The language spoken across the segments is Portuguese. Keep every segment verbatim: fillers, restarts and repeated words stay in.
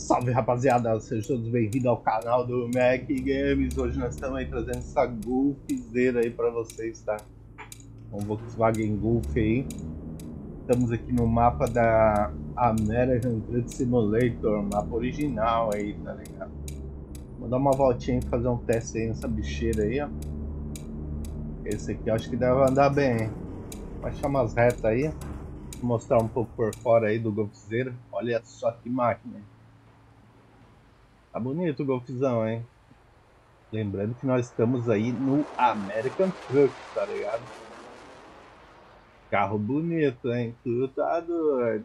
Salve rapaziada, sejam todos bem-vindos ao canal do Mac Games. Hoje nós estamos aí trazendo essa Golfzeira aí pra vocês, tá? Um Volkswagen Golf aí. Estamos aqui no mapa da American Truck Simulator, mapa original aí, tá ligado? Vou dar uma voltinha e fazer um teste aí nessa bicheira aí, ó. Esse aqui eu acho que deve andar bem, hein? Vai achar umas retas aí. Vou mostrar um pouco por fora aí do Golfzeira. Olha só que máquina. Tá bonito o Golfzão, hein? Lembrando que nós estamos aí no American Truck, tá ligado? Carro bonito, hein? Tu tá doido.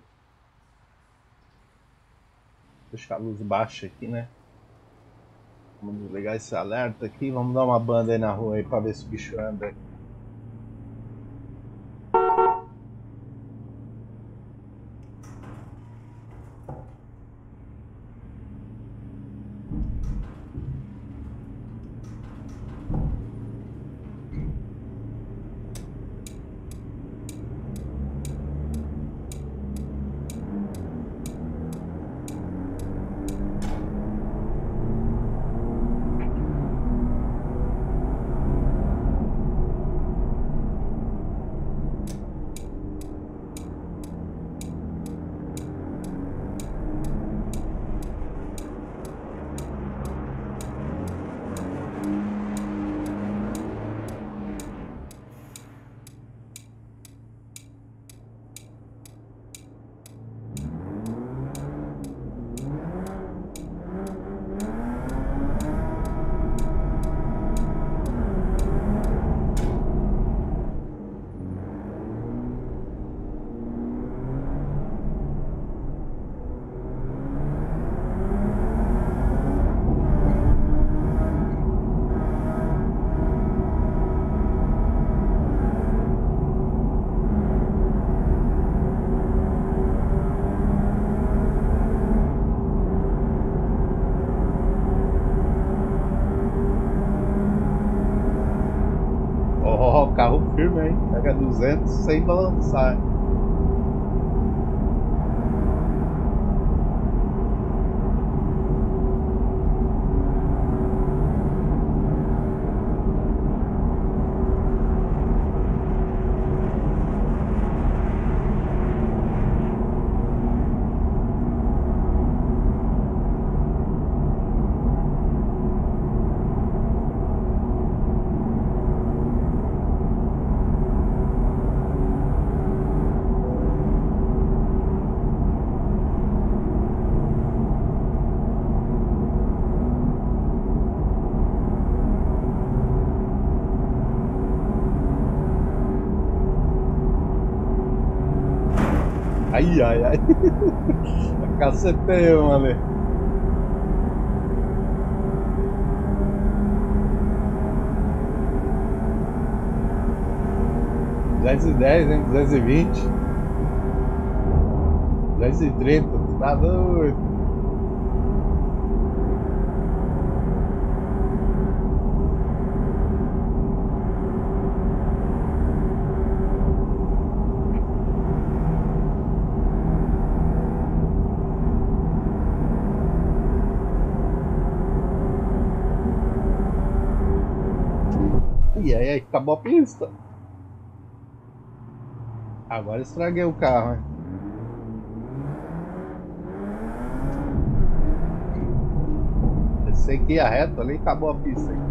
Deixar a luz baixa aqui, né? Vamos desligar esse alerta aqui. Vamos dar uma banda aí na rua aí pra ver se o bicho anda. Oh, carro firme, hein? Pega duzentos sem balançar. Ai, ai, ai. Cacetei, mano. duzentos e dez, hein? duzentos e vinte. duzentos e trinta. Tá doido. E aí, acabou a pista. Agora estraguei o carro, hein? Pensei que ia reto ali e acabou a pista, hein?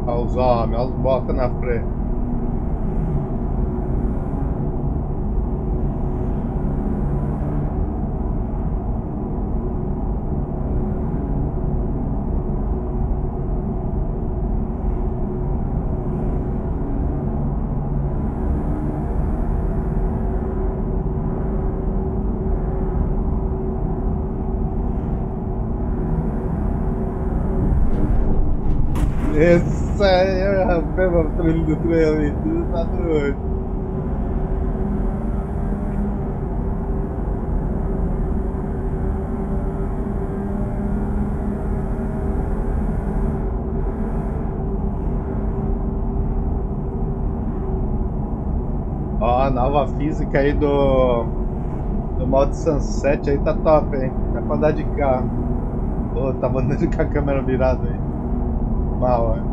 Olha os homens, olha os botas na frente. Esse aí é a mesma trilha do trem ali, tudo tá doido. Ó, a nova física aí do, do modo Sunset aí tá top, hein? Dá pra andar de carro. Pô, tava andando com a câmera virada aí. Mal, é.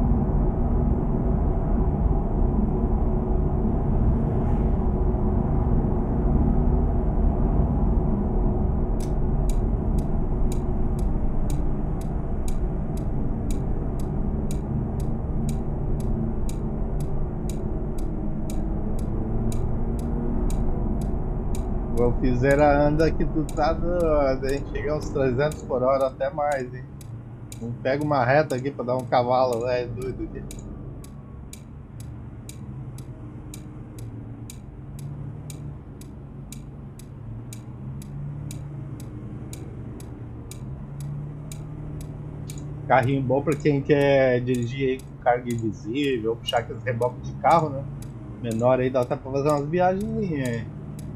O Fizeira anda que tu tá doido, a gente chega a uns trezentos por hora, até mais, hein? Não pega uma reta aqui pra dar um cavalo, né? É doido aqui. Carrinho bom pra quem quer dirigir aí com carga invisível, ou puxar aqueles reboques de carro, né? Menor aí, dá até pra fazer umas viagens aí.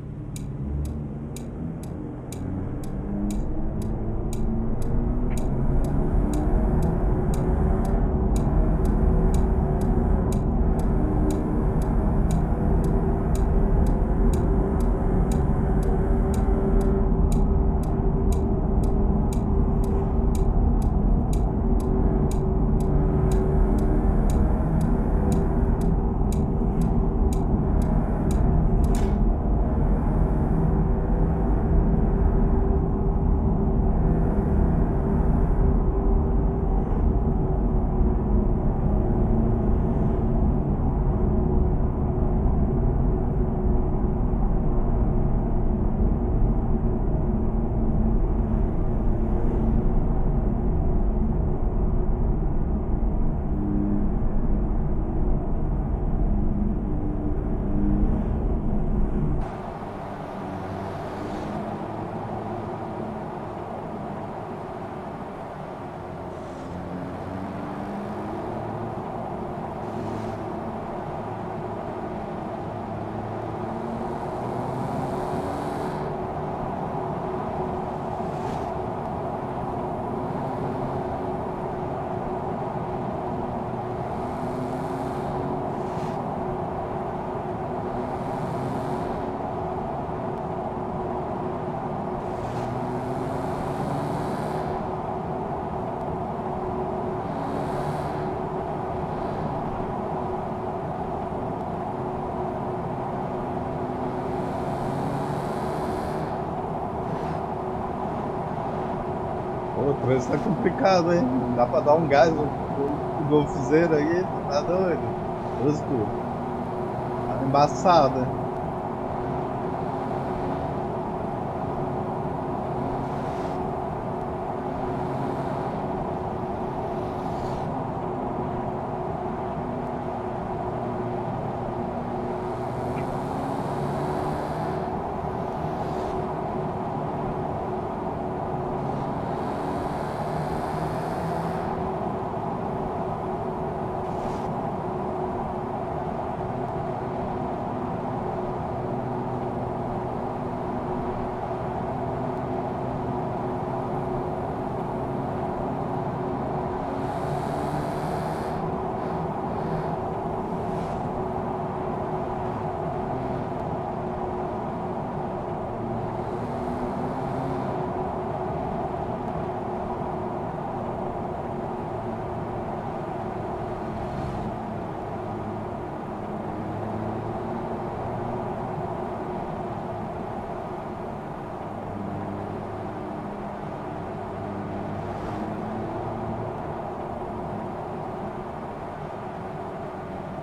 Pô, o trânsito tá complicado, hein? Não dá pra dar um gás no, no, no golfezeiro aí, tá doido? Trânsito tá embaçado, né?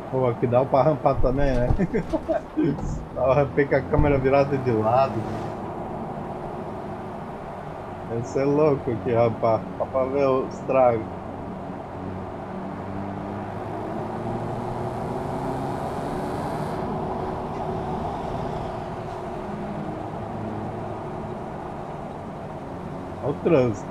Pô, aqui dá pra rampar também, né? Eu rampei com a câmera virada de lado. Esse é louco aqui, rapaz. Só pra ver o estrago. Olha o trânsito.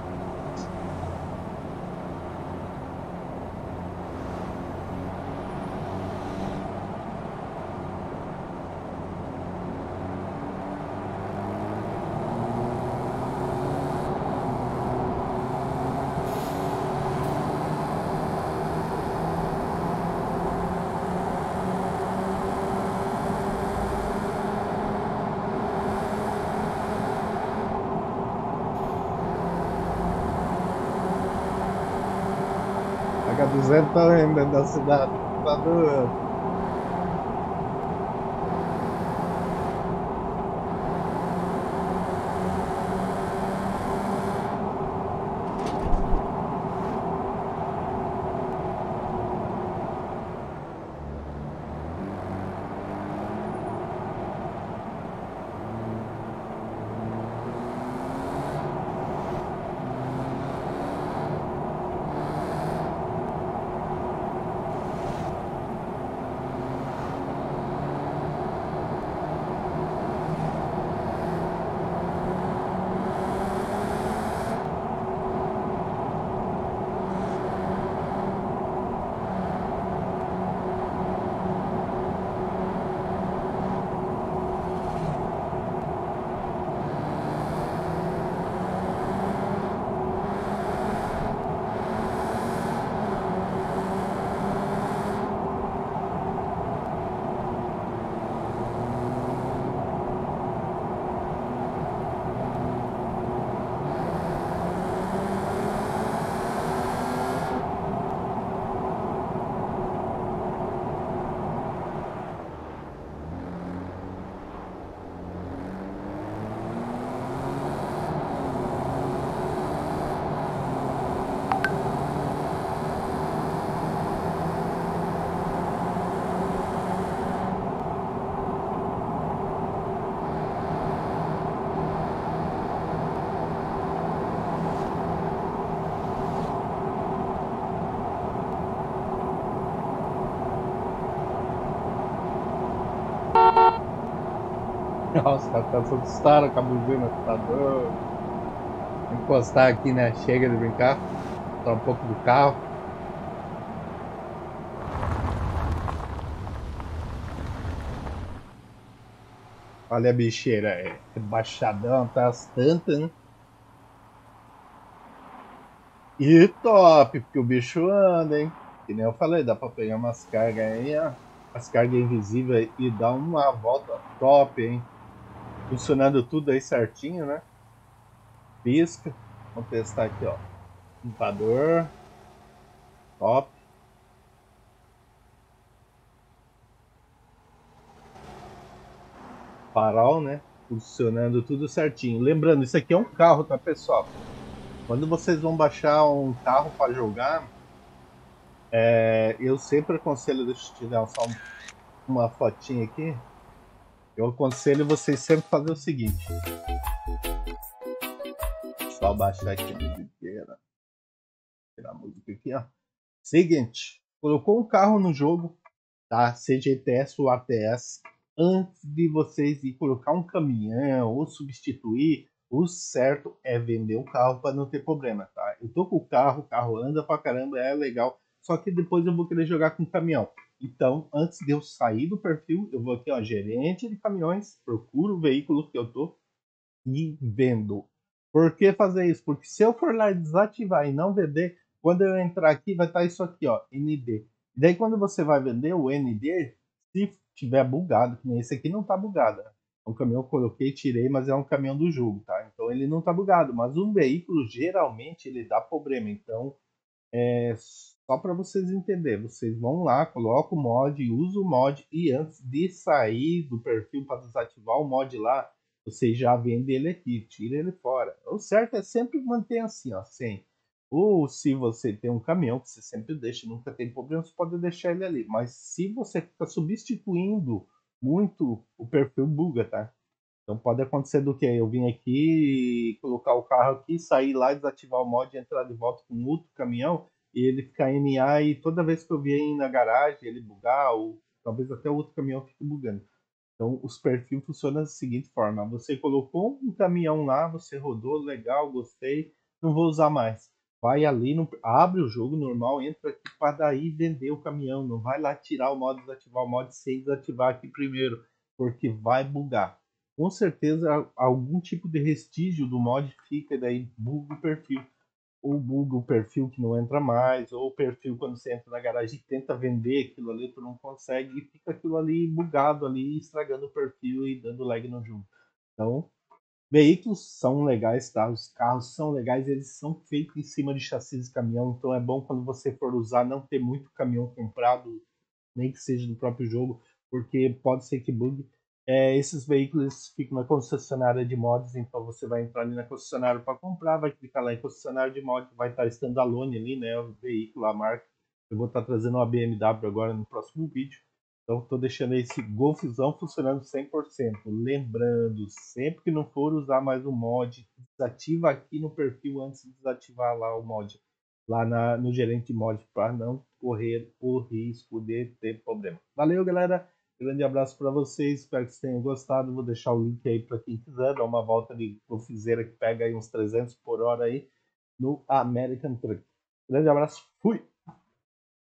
Paga duzentão ainda da cidade. Tá doendo. Nossa, os caras tá assustaram com a buzina. Tá doido. Encostar aqui, né? Chega de brincar. Só um pouco do carro. Olha a bicheira aí. Baixadão, tá as tantas, né? E top, porque o bicho anda, hein? Que nem eu falei, dá pra pegar umas cargas aí, ó. As cargas invisíveis e dar uma volta top, hein? Funcionando tudo aí certinho, né? Pisca. Vamos testar aqui, ó. Limpador. Top. Farol, né? Funcionando tudo certinho. Lembrando, isso aqui é um carro, tá, pessoal? Quando vocês vão baixar um carro para jogar, é, eu sempre aconselho, deixa eu tirar só uma fotinha aqui. Eu aconselho vocês sempre fazer o seguinte. Só baixar aqui a musiqueira. Tirar a música aqui, ó. Seguinte, colocou um carro no jogo, tá? Seja E T S ou A T S, antes de vocês ir colocar um caminhão ou substituir, o certo é vender o carro para não ter problema, tá? Eu tô com o carro, o carro anda pra caramba, é legal, só que depois eu vou querer jogar com caminhão. Então, antes de eu sair do perfil, eu vou aqui, ó, gerente de caminhões, procuro o veículo que eu tô e vendo. Por que fazer isso? Porque se eu for lá desativar e não vender, quando eu entrar aqui vai estar isso aqui, ó, N D. E daí quando você vai vender o N D, se tiver bugado, que nem esse aqui não tá bugado. É um caminhão que eu coloquei, tirei, mas é um caminhão do jogo, tá? Então ele não tá bugado, mas um veículo geralmente ele dá problema. Então é só para vocês entenderem, vocês vão lá, colocam o mod, usam o mod e antes de sair do perfil para desativar o mod lá, vocês já vendem ele aqui, tira ele fora. O certo é sempre manter assim, ó, sem. Ou se você tem um caminhão que você sempre deixa, nunca tem problema, você pode deixar ele ali. Mas se você fica substituindo muito, o perfil buga, tá? Então pode acontecer do que? Eu vim aqui, colocar o carro aqui, sair lá, desativar o mod, entrar de volta com outro caminhão e ele ficar N A e toda vez que eu vier na garagem ele bugar, ou talvez até o outro caminhão fique bugando. Então os perfis funcionam da seguinte forma: você colocou um caminhão lá, você rodou, legal, gostei, não vou usar mais. Vai ali, no, abre o jogo normal, entra aqui para daí vender o caminhão. Não vai lá tirar o mod, desativar o mod sem desativar aqui primeiro, porque vai bugar. Com certeza algum tipo de restígio do mod fica e daí buga o perfil. Ou buga o perfil que não entra mais, ou o perfil quando você entra na garagem e tenta vender aquilo ali, tu não consegue e fica aquilo ali bugado ali, estragando o perfil e dando lag no jogo. Então, veículos são legais, tá? Os carros são legais, eles são feitos em cima de chassis de caminhão, então é bom quando você for usar não ter muito caminhão comprado, nem que seja do próprio jogo, porque pode ser que bugue. É, esses veículos ficam na concessionária de mods, então você vai entrar ali na concessionária para comprar, vai clicar lá em concessionária de mods, vai estar standalone ali, né, o veículo, a marca. Eu vou estar trazendo uma B M W agora no próximo vídeo. Então estou deixando esse Golfzão funcionando cem por cento. Lembrando, sempre que não for usar mais o mod, desativa aqui no perfil antes de desativar lá o mod lá na, no gerente de mod para não correr o risco de ter problema. Valeu, galera. Grande abraço para vocês. Espero que vocês tenham gostado. Vou deixar o link aí para quem quiser dar uma volta de golfizeira que pega aí uns trezentos por hora aí no American Truck. Grande abraço. Fui!